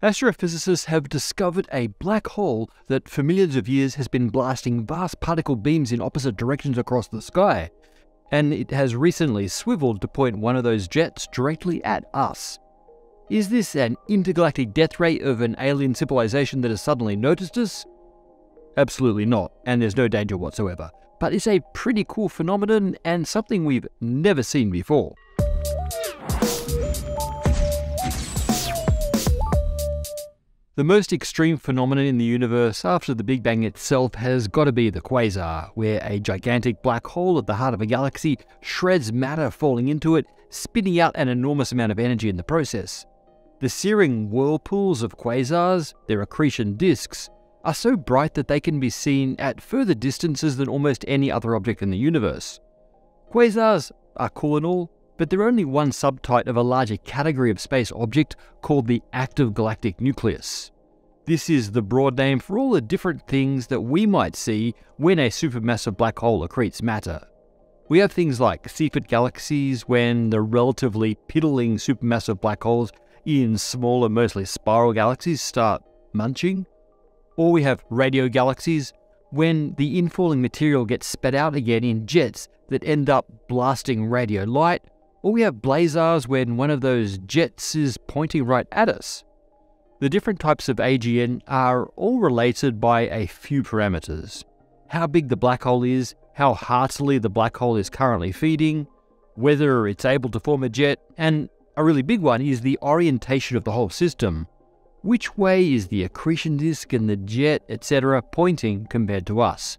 Astrophysicists have discovered a black hole that for millions of years has been blasting vast particle beams in opposite directions across the sky, and it has recently swiveled to point one of those jets directly at us. Is this an intergalactic death ray of an alien civilization that has suddenly noticed us? Absolutely not, and there's no danger whatsoever. But it's a pretty cool phenomenon and something we've never seen before. The most extreme phenomenon in the universe after the Big Bang itself has got to be the quasar, where a gigantic black hole at the heart of a galaxy shreds matter falling into it, spitting out an enormous amount of energy in the process. The searing whirlpools of quasars, their accretion disks, are so bright that they can be seen at further distances than almost any other object in the universe. Quasars are cool and all, but they're only one subtype of a larger category of space object called the active galactic nucleus. This is the broad name for all the different things that we might see when a supermassive black hole accretes matter. We have things like Seyfert galaxies when the relatively piddling supermassive black holes in smaller, mostly spiral galaxies start munching. Or we have radio galaxies when the infalling material gets spat out again in jets that end up blasting radio light. Or we have blazars when one of those jets is pointing right at us. The different types of AGN are all related by a few parameters. How big the black hole is, how heartily the black hole is currently feeding, whether it's able to form a jet, and a really big one is the orientation of the whole system. Which way is the accretion disk and the jet, etc. pointing compared to us?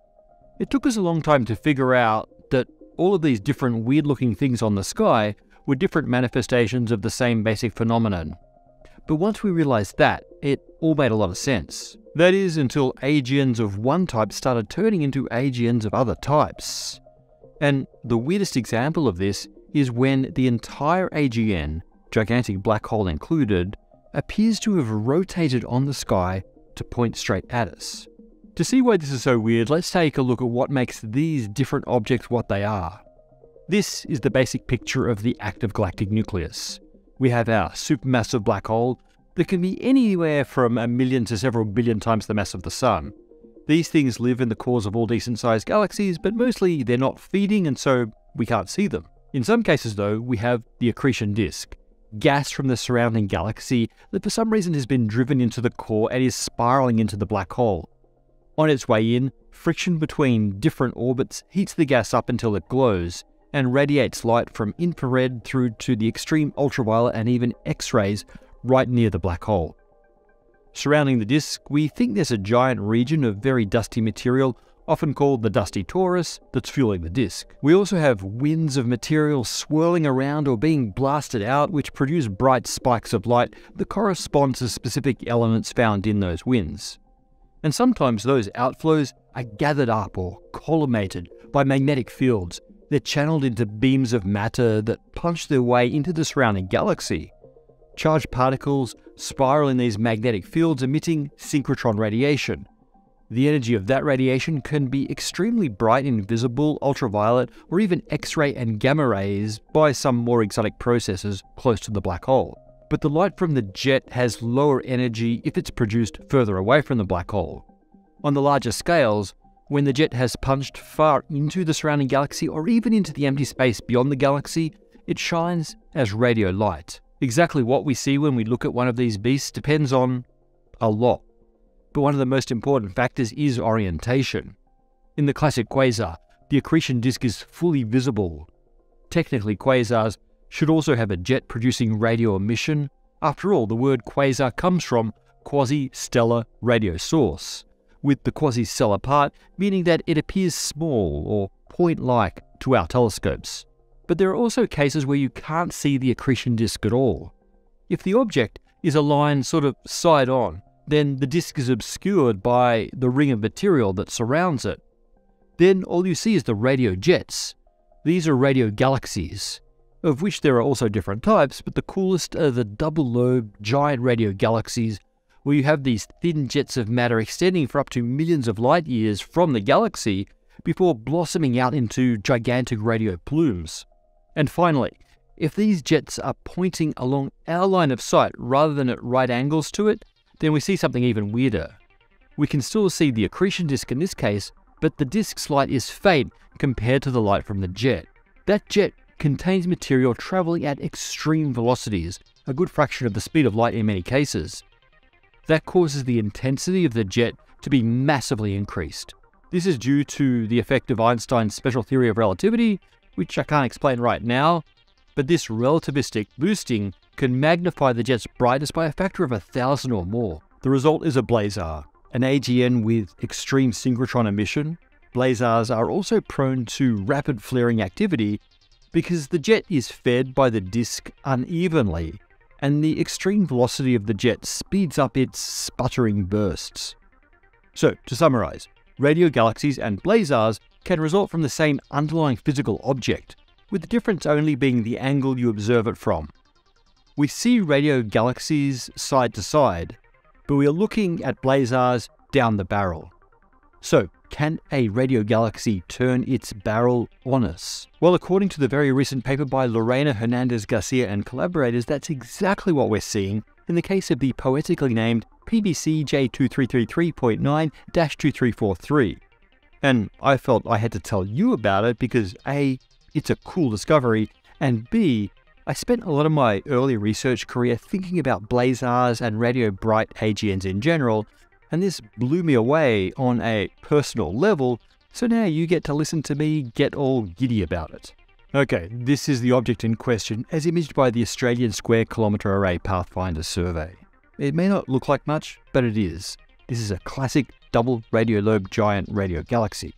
It took us a long time to figure out that all of these different weird-looking things on the sky were different manifestations of the same basic phenomenon. But once we realized that, it all made a lot of sense. That is, until AGNs of one type started turning into AGNs of other types. And the weirdest example of this is when the entire AGN, gigantic black hole included, appears to have rotated on the sky to point straight at us. To see why this is so weird, let's take a look at what makes these different objects what they are. This is the basic picture of the active galactic nucleus. We have our supermassive black hole that can be anywhere from 1 million to several billion times the mass of the Sun. These things live in the cores of all decent-sized galaxies, but mostly they're not feeding and so we can't see them. In some cases though, we have the accretion disk, gas from the surrounding galaxy that for some reason has been driven into the core and is spiraling into the black hole. On its way in, friction between different orbits heats the gas up until it glows, and radiates light from infrared through to the extreme ultraviolet and even X-rays right near the black hole. Surrounding the disk, we think there's a giant region of very dusty material, often called the dusty torus, that's fueling the disk. We also have winds of material swirling around or being blasted out, which produce bright spikes of light that correspond to specific elements found in those winds. And sometimes those outflows are gathered up or collimated by magnetic fields. They're channeled into beams of matter that punch their way into the surrounding galaxy. Charged particles spiral in these magnetic fields, emitting synchrotron radiation. The energy of that radiation can be extremely bright in visible, ultraviolet, or even X-ray and gamma rays by some more exotic processes close to the black hole. But the light from the jet has lower energy if it's produced further away from the black hole. On the larger scales, when the jet has punched far into the surrounding galaxy or even into the empty space beyond the galaxy, it shines as radio light. Exactly what we see when we look at one of these beasts depends on a lot. But one of the most important factors is orientation. In the classic quasar, the accretion disk is fully visible. Technically, quasars should also have a jet producing radio emission. After all, the word quasar comes from quasi-stellar radio source, with the quasi-stellar part meaning that it appears small or point-like to our telescopes. But there are also cases where you can't see the accretion disk at all. If the object is aligned sort of side-on, then the disk is obscured by the ring of material that surrounds it. Then all you see is the radio jets. These are radio galaxies, of which there are also different types, but the coolest are the double-lobed giant radio galaxies, where you have these thin jets of matter extending for up to millions of light years from the galaxy before blossoming out into gigantic radio plumes. And finally, If these jets are pointing along our line of sight rather than at right angles to it, then we see something even weirder. We can still see the accretion disk in this case, but the disk's light is faint compared to the light from the jet. That jet contains material traveling at extreme velocities, a good fraction of the speed of light in many cases. That causes the intensity of the jet to be massively increased. This is due to the effect of Einstein's special theory of relativity, which I can't explain right now, but this relativistic boosting can magnify the jet's brightness by a factor of 1,000 or more. The result is a blazar, an AGN with extreme synchrotron emission. Blazars are also prone to rapid flaring activity because the jet is fed by the disk unevenly, and the extreme velocity of the jet speeds up its sputtering bursts. So, to summarize, radio galaxies and blazars can result from the same underlying physical object, with the difference only being the angle you observe it from. We see radio galaxies side to side, but we are looking at blazars down the barrel. So, can a radio galaxy turn its barrel on us? Well, according to the very recent paper by Lorena Hernandez Garcia and collaborators, that's exactly what we're seeing in the case of the poetically named PBC J2333.9-2343. And I felt I had to tell you about it because A, it's a cool discovery, and B, I spent a lot of my early research career thinking about blazars and radio bright AGNs in general, and this blew me away on a personal level, so now you get to listen to me get all giddy about it. Okay, this is the object in question as imaged by the Australian Square Kilometre Array Pathfinder survey. It may not look like much, but it is. This is a classic double radio lobe giant radio galaxy.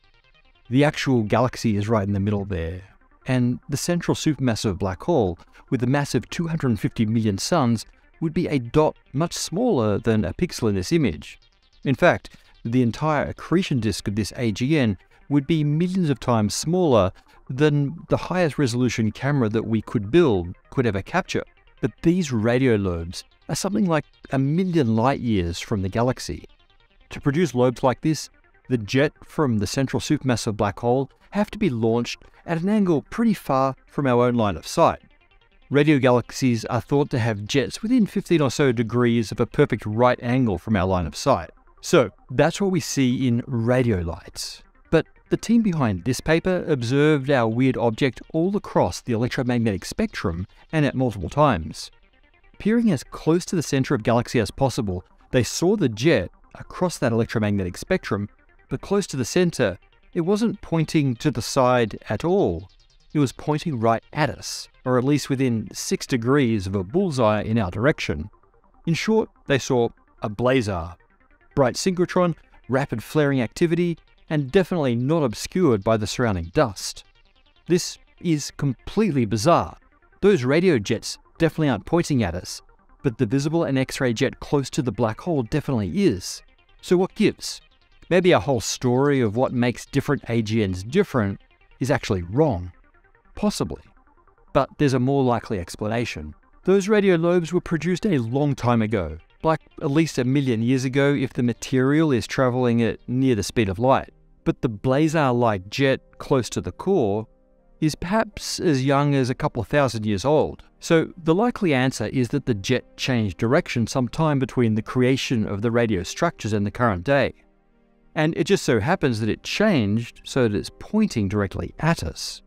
The actual galaxy is right in the middle there, and the central supermassive black hole, with a massive 250 million suns, would be a dot much smaller than a pixel in this image. In fact, the entire accretion disk of this AGN would be millions of times smaller than the highest resolution camera that we could build could ever capture. But these radio lobes are something like 1 million light years from the galaxy. To produce lobes like this, the jet from the central supermassive black hole have to be launched at an angle pretty far from our own line of sight. Radio galaxies are thought to have jets within 15 or so degrees of a perfect right angle from our line of sight. So that's what we see in radio lights. But the team behind this paper observed our weird object all across the electromagnetic spectrum and at multiple times. Peering as close to the center of galaxy as possible, they saw the jet across that electromagnetic spectrum, but close to the center, it wasn't pointing to the side at all. It was pointing right at us, or at least within 6 degrees of a bullseye in our direction. In short, they saw a blazar. Bright synchrotron, rapid flaring activity, and definitely not obscured by the surrounding dust. This is completely bizarre. Those radio jets definitely aren't pointing at us, but the visible and X-ray jet close to the black hole definitely is. So what gives? Maybe our whole story of what makes different AGNs different is actually wrong. Possibly. But there's a more likely explanation. Those radio lobes were produced a long time ago, like at least 1 million years ago if the material is traveling at near the speed of light. But the blazar-like jet close to the core is perhaps as young as a couple of thousand years old. So the likely answer is that the jet changed direction sometime between the creation of the radio structures and the current day. And it just so happens that it changed so that it's pointing directly at us.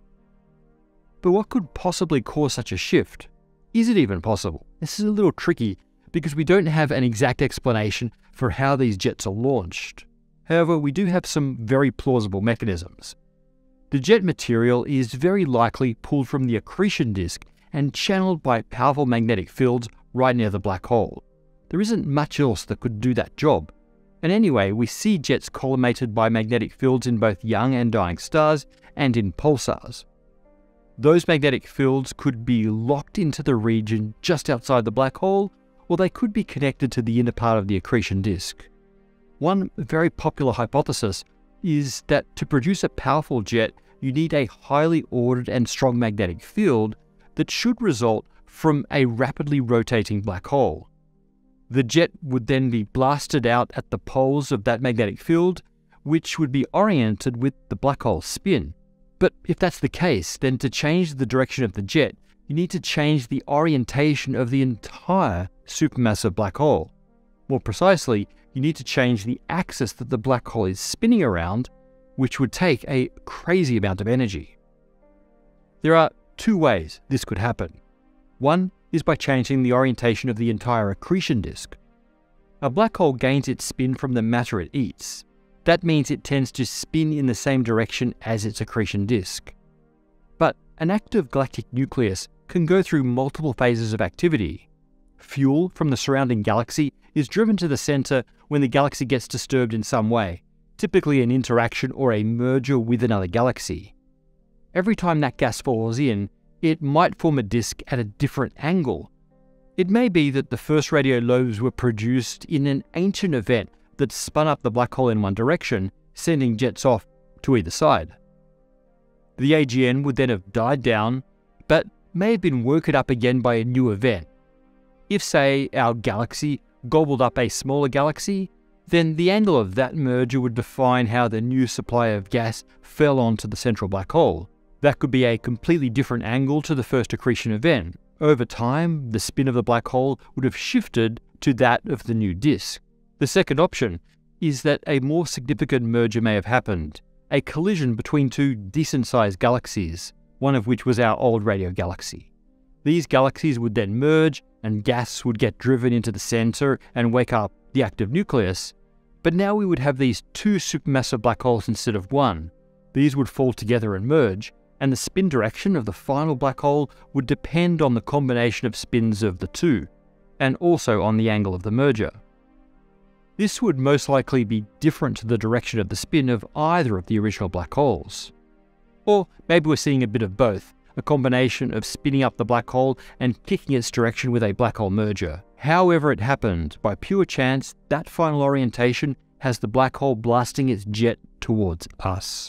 But what could possibly cause such a shift? Is it even possible? This is a little tricky because we don't have an exact explanation for how these jets are launched. However, we do have some very plausible mechanisms. The jet material is very likely pulled from the accretion disk and channeled by powerful magnetic fields right near the black hole. There isn't much else that could do that job. And anyway, we see jets collimated by magnetic fields in both young and dying stars and in pulsars. Those magnetic fields could be locked into the region just outside the black hole, or they could be connected to the inner part of the accretion disk. One very popular hypothesis is that to produce a powerful jet, you need a highly ordered and strong magnetic field that should result from a rapidly rotating black hole. The jet would then be blasted out at the poles of that magnetic field, which would be oriented with the black hole's spin. But if that's the case, then to change the direction of the jet, you need to change the orientation of the entire supermassive black hole. More precisely, you need to change the axis that the black hole is spinning around, which would take a crazy amount of energy. There are two ways this could happen. One is by changing the orientation of the entire accretion disk. A black hole gains its spin from the matter it eats. That means it tends to spin in the same direction as its accretion disk. But an active galactic nucleus can go through multiple phases of activity. Fuel from the surrounding galaxy is driven to the center when the galaxy gets disturbed in some way, typically an interaction or a merger with another galaxy. Every time that gas falls in, it might form a disk at a different angle. It may be that the first radio lobes were produced in an ancient event that spun up the black hole in one direction, sending jets off to either side. The AGN would then have died down, but may have been woken up again by a new event. If, say, our galaxy gobbled up a smaller galaxy, then the angle of that merger would define how the new supply of gas fell onto the central black hole. That could be a completely different angle to the first accretion event. Over time, the spin of the black hole would have shifted to that of the new disk. The second option is that a more significant merger may have happened, a collision between two decent-sized galaxies, one of which was our old radio galaxy. These galaxies would then merge, and gas would get driven into the center and wake up the active nucleus. But now we would have these two supermassive black holes instead of one. These would fall together and merge, and the spin direction of the final black hole would depend on the combination of spins of the two, and also on the angle of the merger. This would most likely be different to the direction of the spin of either of the original black holes. Or maybe we're seeing a bit of both, a combination of spinning up the black hole and kicking its direction with a black hole merger. However it happened, by pure chance, that final orientation has the black hole blasting its jet towards us.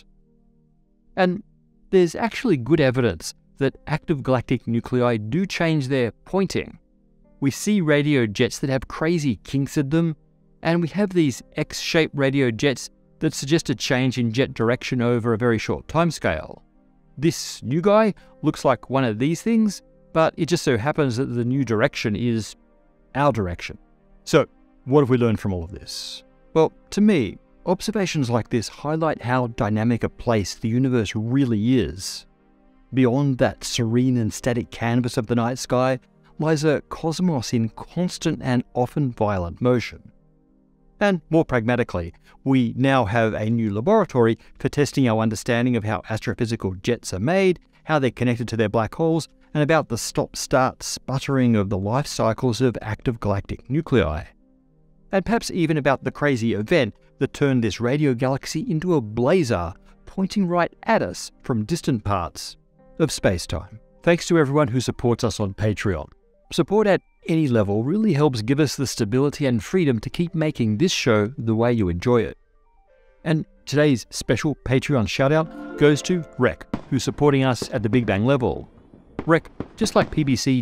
And there's actually good evidence that active galactic nuclei do change their pointing. We see radio jets that have crazy kinks in them, and we have these X-shaped radio jets that suggest a change in jet direction over a very short timescale. This new guy looks like one of these things, but it just so happens that the new direction is our direction. So, what have we learned from all of this? Well, to me, observations like this highlight how dynamic a place the universe really is. Beyond that serene and static canvas of the night sky lies a cosmos in constant and often violent motion. And more pragmatically, we now have a new laboratory for testing our understanding of how astrophysical jets are made, how they're connected to their black holes, and about the stop-start sputtering of the life cycles of active galactic nuclei. And perhaps even about the crazy event that turned this radio galaxy into a blazar, pointing right at us from distant parts of space-time. Thanks to everyone who supports us on Patreon. Support at any level really helps give us the stability and freedom to keep making this show the way you enjoy it. And today's special Patreon shoutout goes to Rec, who's supporting us at the Big Bang level. Rec, just like PBC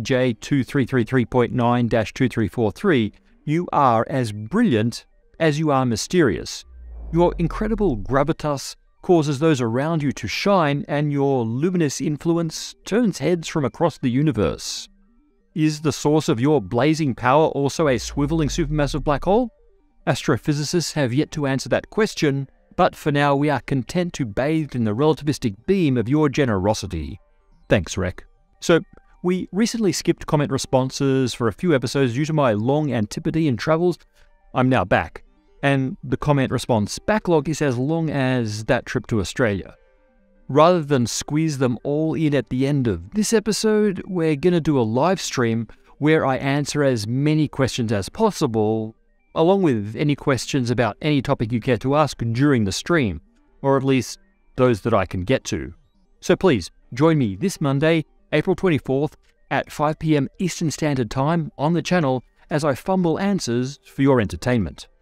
J2333.9-2343, you are as brilliant as you are mysterious. Your incredible gravitas causes those around you to shine, and your luminous influence turns heads from across the universe. Is the source of your blazing power also a swiveling supermassive black hole? Astrophysicists have yet to answer that question, but for now we are content to bathe in the relativistic beam of your generosity. Thanks, Rec. So, we recently skipped comment responses for a few episodes due to my long Antipodean travels. I'm now back, and the comment response backlog is as long as that trip to Australia. Rather than squeeze them all in at the end of this episode, we're gonna do a live stream where I answer as many questions as possible, along with any questions about any topic you care to ask during the stream, or at least those that I can get to. So please, join me this Monday, April 24th at 5 PM Eastern Standard Time on the channel as I fumble answers for your entertainment.